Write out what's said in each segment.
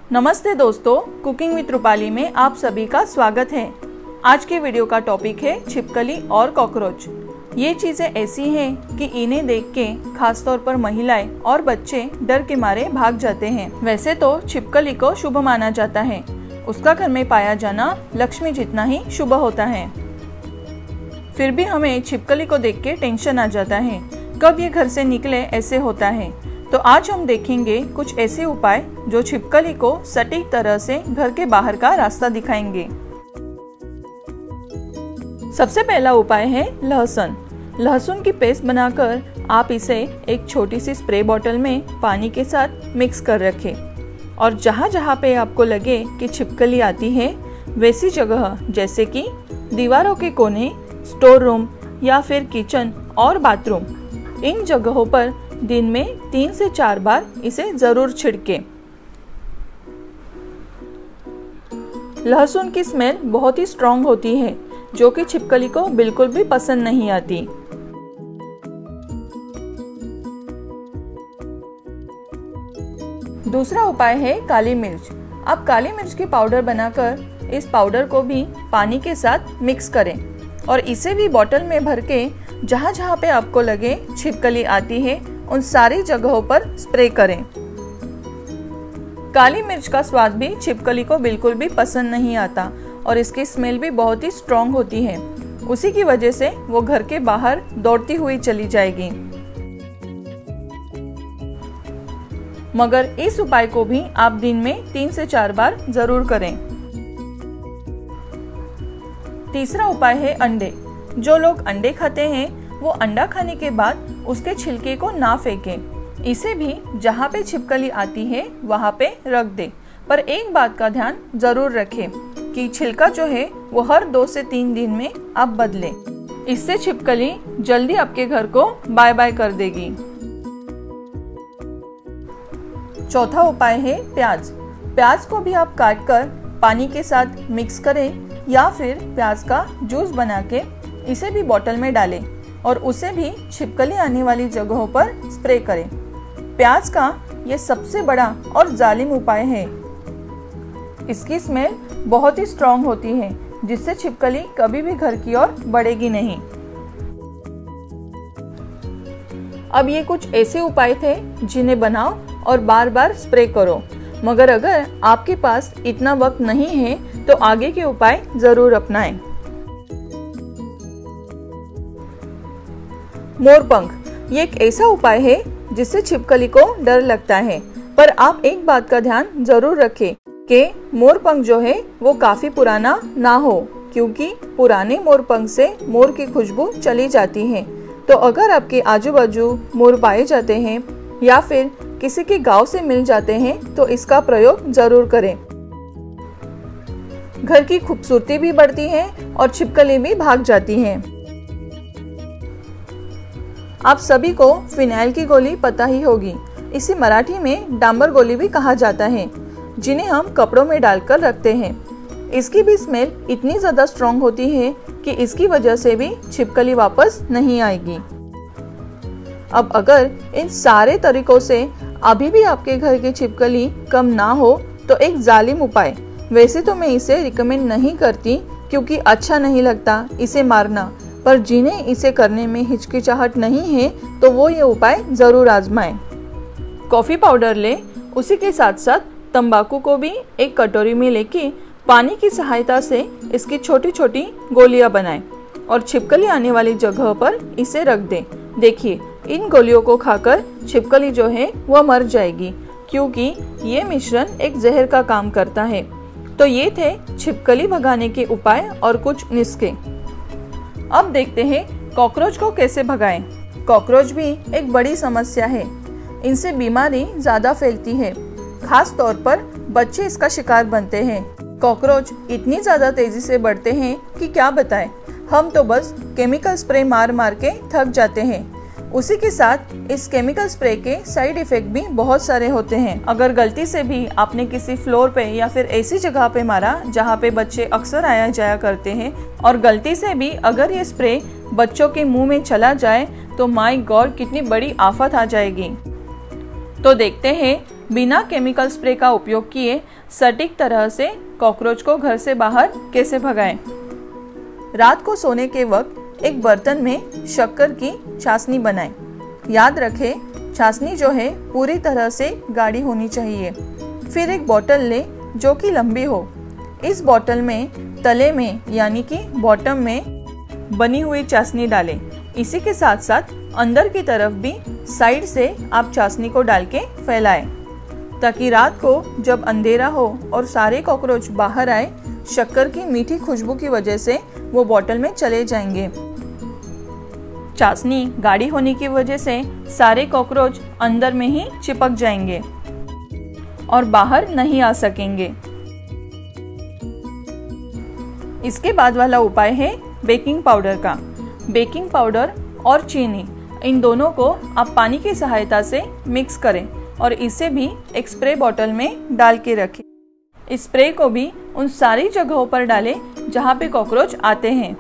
नमस्ते दोस्तों, cooking with Rupali में आप सभी का स्वागत है। आज के वीडियो का टॉपिक है छिपकली और कॉकरोच। ये चीजें ऐसी हैं कि इन्हें देख के खासतौर पर महिलाएं और बच्चे डर के मारे भाग जाते हैं। वैसे तो छिपकली को शुभ माना जाता है, उसका घर में पाया जाना लक्ष्मी जितना ही शुभ होता है। फिर भी हमें छिपकली को देख के टेंशन आ जाता है, कब ये घर से निकले ऐसे होता है। तो आज हम देखेंगे कुछ ऐसे उपाय जो छिपकली को सटीक तरह से घर के बाहर का रास्ता दिखाएंगे। सबसे पहला उपाय है लहसुन। लहसुन की पेस्ट बनाकर आप इसे एक छोटी सी स्प्रे बोतल में पानी के साथ मिक्स कर रखें और जहाँ जहाँ पे आपको लगे कि छिपकली आती है वैसी जगह जैसे कि दीवारों के कोने, स्टोर रूम या फिर किचन और बाथरूम, इन जगहों पर दिन में 3 से 4 बार इसे जरूर छिड़के। लहसुन की स्मेल बहुत ही स्ट्रॉन्ग होती है जो कि छिपकली को बिल्कुल भी पसंद नहीं आती। दूसरा उपाय है काली मिर्च। आप काली मिर्च की पाउडर बनाकर इस पाउडर को भी पानी के साथ मिक्स करें और इसे भी बोतल में भर के जहाँ जहाँ पे आपको लगे छिपकली आती है उन सारी जगहों पर स्प्रे करें। काली मिर्च का स्वाद भी छिपकली को बिल्कुल भी पसंद नहीं आता और इसकी स्मेल भी बहुत ही स्ट्रॉन्ग होती है। उसी की वजह से वो घर के बाहर दौड़ती हुई चली जाएगी। मगर इस उपाय को भी आप दिन में 3 से 4 बार जरूर करें। तीसरा उपाय है अंडे। जो लोग अंडे खाते हैं वो अंडा खाने के बाद उसके छिलके को ना फेंकें। इसे भी जहाँ पे छिपकली आती है वहाँ पे रख दे। पर एक बात का ध्यान जरूर रखें कि छिलका जो है वो हर 2 से 3 दिन में आप बदलें। इससे छिपकली जल्दी आपके घर को बाय बाय कर देगी। चौथा उपाय है प्याज। प्याज को भी आप काट कर पानी के साथ मिक्स करें या फिर प्याज का जूस बना के इसे भी बोतल में डालें और उसे भी छिपकली आने वाली जगहों पर स्प्रे करें। प्याज का ये सबसे बड़ा और जालिम उपाय है। इसकी स्मेल बहुत ही स्ट्रॉन्ग होती है जिससे छिपकली कभी भी घर की ओर बढ़ेगी नहीं। अब ये कुछ ऐसे उपाय थे जिन्हें बनाओ और बार बार स्प्रे करो। मगर अगर आपके पास इतना वक्त नहीं है तो आगे के उपाय जरूर अपनाएं। मोरपंख, ये एक ऐसा उपाय है जिससे छिपकली को डर लगता है, पर आप एक बात का ध्यान जरूर रखें कि मोरपंख जो है वो काफी पुराना ना हो, क्योंकि पुराने मोरपंख से मोर की खुशबू चली जाती है। तो अगर आपके आजू बाजू मोर पाए जाते हैं या फिर किसी के गांव से मिल जाते हैं तो इसका प्रयोग जरूर करें। घर की खूबसूरती भी बढ़ती है और छिपकली भी भाग जाती है। आप सभी को फिनाइल की गोली पता ही होगी। इसे मराठी में डांबर गोली भी कहा जाता है, जिन्हें हम कपड़ों में डालकर रखते हैं। इसकी भी स्मेल इतनी ज्यादा स्ट्रॉन्ग होती है कि इसकी वजह से भी छिपकली वापस नहीं आएगी। अब अगर इन सारे तरीकों से अभी भी आपके घर की छिपकली कम ना हो तो एक जालिम उपाय, वैसे तो मैं इसे रिकमेंड नहीं करती क्योंकि अच्छा नहीं लगता इसे मारना, पर जिन्हें इसे करने में हिचकिचाहट नहीं है तो वो ये उपाय जरूर आजमाएं। कॉफी पाउडर ले, उसी के साथ साथ तंबाकू को भी एक कटोरी में लेके पानी की सहायता से इसकी छोटी छोटी गोलियां बनाएं और छिपकली आने वाली जगह पर इसे रख दें। देखिए, इन गोलियों को खाकर छिपकली जो है वह मर जाएगी, क्योंकि ये मिश्रण एक जहर का काम करता है। तो ये थे छिपकली भगाने के उपाय और कुछ नुस्खे। अब देखते हैं कॉकरोच को कैसे भगाएं। कॉकरोच भी एक बड़ी समस्या है। इनसे बीमारी ज्यादा फैलती है, खास तौर पर बच्चे इसका शिकार बनते हैं। कॉकरोच इतनी ज्यादा तेजी से बढ़ते हैं कि क्या बताएं। हम तो बस केमिकल स्प्रे मार मार के थक जाते हैं। उसी के साथ इस केमिकल स्प्रे के साइड इफेक्ट भी बहुत सारे होते हैं। अगर गलती से भी आपने किसी फ्लोर पे या फिर ऐसी जगह पे मारा जहाँ पे बच्चे अक्सर आया जाया करते हैं और गलती से भी अगर ये स्प्रे बच्चों के मुंह में चला जाए तो माय गॉड कितनी बड़ी आफत आ जाएगी। तो देखते हैं बिना केमिकल स्प्रे का उपयोग किए सटीक तरह से कॉकरोच को घर से बाहर कैसे भगाएं। रात को सोने के वक्त एक बर्तन में शक्कर की चाशनी बनाएं। याद रखें, चाशनी जो है पूरी तरह से गाढ़ी होनी चाहिए। फिर एक बोतल ले जो कि लंबी हो। इस बोतल में तले में यानी कि बॉटम में बनी हुई चाशनी डालें। इसी के साथ साथ अंदर की तरफ भी साइड से आप चाशनी को डाल के फैलाएं, ताकि रात को जब अंधेरा हो और सारे कॉकरोच बाहर आए, शक्कर की मीठी खुशबू की वजह से वो बोतल में चले जाएंगे। चाशनी गाढ़ी होने की वजह से सारे कॉकरोच अंदर में ही चिपक जाएंगे और बाहर नहीं आ सकेंगे। इसके बाद वाला उपाय है बेकिंग पाउडर का। बेकिंग पाउडर और चीनी, इन दोनों को आप पानी की सहायता से मिक्स करें और इसे भी एक स्प्रे बोतल में डाल के रखें। इस स्प्रे को भी उन सारी जगहों पर डालें जहाँ पे कॉकरोच आते हैं।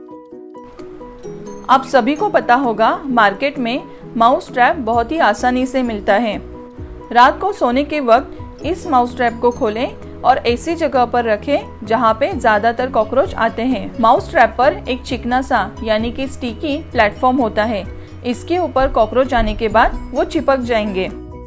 आप सभी को पता होगा, मार्केट में माउस ट्रैप बहुत ही आसानी से मिलता है। रात को सोने के वक्त इस माउस ट्रैप को खोलें और ऐसी जगह पर रखें जहाँ पे ज्यादातर कॉकरोच आते हैं। माउस ट्रैप पर एक चिकना सा यानी कि स्टिकी प्लेटफॉर्म होता है। इसके ऊपर कॉकरोच आने के बाद वो चिपक जाएंगे।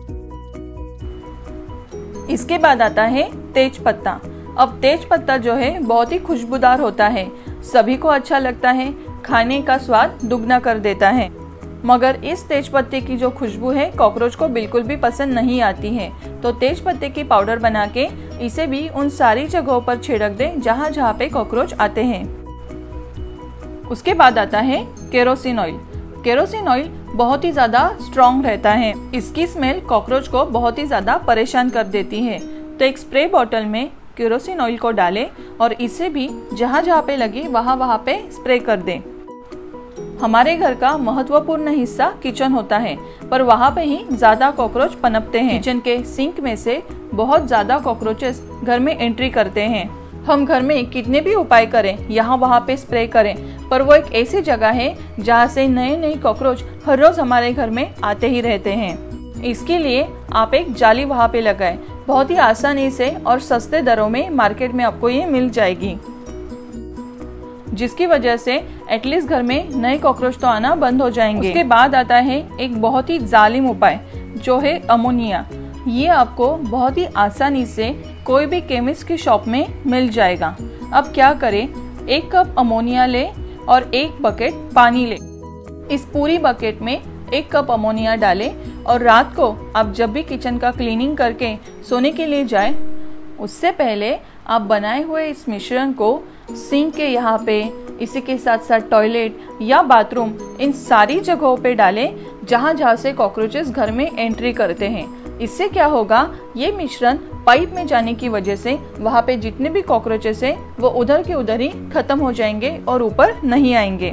इसके बाद आता है तेज पत्ता। अब तेज पत्ता जो है बहुत ही खुशबूदार होता है, सभी को अच्छा लगता है, खाने का स्वाद दुगना कर देता है। मगर इस तेज पत्ते की जो खुशबू है कॉकरोच को बिल्कुल भी पसंद नहीं आती है। तो तेज पत्ते की पाउडर बना के इसे भी उन सारी जगहों पर छिड़क दें जहाँ जहाँ पे कॉकरोच आते हैं। उसके बाद आता है केरोसिन ऑयल। केरोसिन ऑयल बहुत ही ज्यादा स्ट्रॉन्ग रहता है। इसकी स्मेल कॉकरोच को बहुत ही ज्यादा परेशान कर देती है। तो एक स्प्रे बॉटल में केरोसिन ऑयल को डालें और इसे भी जहाँ जहाँ पे लगे वहाँ पे स्प्रे कर दें। हमारे घर का महत्वपूर्ण हिस्सा किचन होता है, पर वहाँ पे ही ज्यादा कॉकरोच पनपते हैं। किचन के सिंक में से बहुत ज्यादा कॉकरोचेस घर में एंट्री करते हैं। हम घर में कितने भी उपाय करें, यहाँ वहाँ पे स्प्रे करें, पर वो एक ऐसी जगह है जहाँ से नए नए कॉकरोच हर रोज हमारे घर में आते ही रहते हैं। इसके लिए आप एक जाली वहाँ पे लगाएं। बहुत ही आसानी से और सस्ते दरों में मार्केट में आपको ये मिल जाएगी, जिसकी वजह से एटलीस्ट घर में नए कॉकरोच तो आना बंद हो जाएंगे। उसके बाद आता है एक बहुत ही जालिम उपाय, जो है अमोनिया। ये आपको बहुत ही आसानी से कोई भी केमिस्ट की शॉप में मिल जाएगा। अब क्या करें, 1 कप अमोनिया ले और 1 बकेट पानी ले। इस पूरी बकेट में 1 कप अमोनिया डालें और रात को आप जब भी किचन का क्लीनिंग करके सोने के लिए जाए, उससे पहले आप बनाए हुए इस मिश्रण को सिंक के यहाँ पे, इसी के साथ साथ टॉयलेट या बाथरूम, इन सारी जगहों पे डालें जहाँ जहाँ से कॉकरोचेस घर में एंट्री करते हैं। इससे क्या होगा, ये मिश्रण पाइप में जाने की वजह से वहाँ पे जितने भी कॉकरोचेस हैं वो उधर के उधर ही खत्म हो जाएंगे और ऊपर नहीं आएंगे।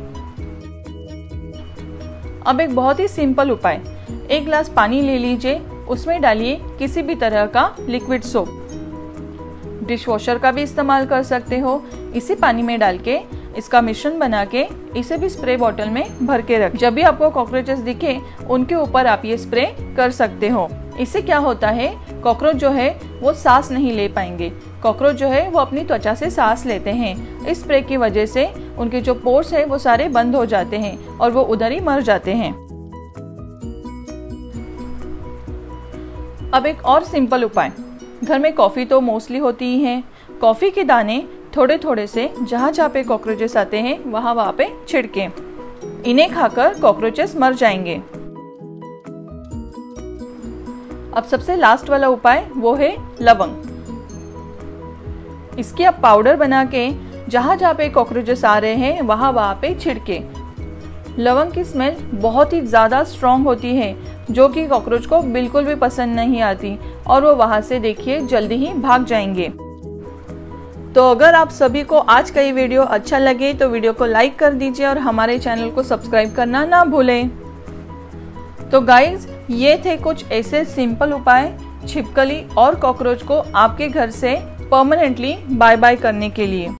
अब एक बहुत ही सिंपल उपाय, 1 गिलास पानी ले लीजिए, उसमें डालिए किसी भी तरह का लिक्विड सोप। डिश वॉशर का भी इस्तेमाल कर सकते हो। इसी पानी में डाल के इसका मिश्रण बना के इसे भी स्प्रे बॉटल में भर के रख। जब भी आपको कॉकरोचेस दिखे उनके ऊपर आप ये स्प्रे कर सकते हो। इससे क्या होता है, कॉकरोच जो है वो सांस नहीं ले पाएंगे। कॉकरोच जो है वो अपनी त्वचा से सांस लेते हैं। इस स्प्रे की वजह से उनके जो पोर्स है वो सारे बंद हो जाते हैं और वो उधर ही मर जाते हैं। अब एक और सिंपल उपाय, घर में कॉफी तो मोस्टली होती ही है। कॉफी के दाने थोड़े थोड़े से जहाँ जहाँ पे कॉकरोचेस आते हैं वहाँ पे छिड़कें। इन्हें खाकर कॉकरोचेस मर जाएंगे। अब सबसे लास्ट वाला उपाय वो है लवंग। इसकी आप पाउडर बना के जहाँ जहाँ पे कॉकरोचेस आ रहे हैं वहाँ पे छिड़के। लवंग की स्मेल बहुत ही ज़्यादा स्ट्रॉन्ग होती है, जो कि कॉकरोच को बिल्कुल भी पसंद नहीं आती और वो वहाँ से देखिए जल्दी ही भाग जाएंगे। तो अगर आप सभी को आज का ये वीडियो अच्छा लगे तो वीडियो को लाइक कर दीजिए और हमारे चैनल को सब्सक्राइब करना ना भूलें। तो गाइज, ये थे कुछ ऐसे सिंपल उपाय छिपकली और कॉकरोच को आपके घर से परमानेंटली बाय बाय करने के लिए।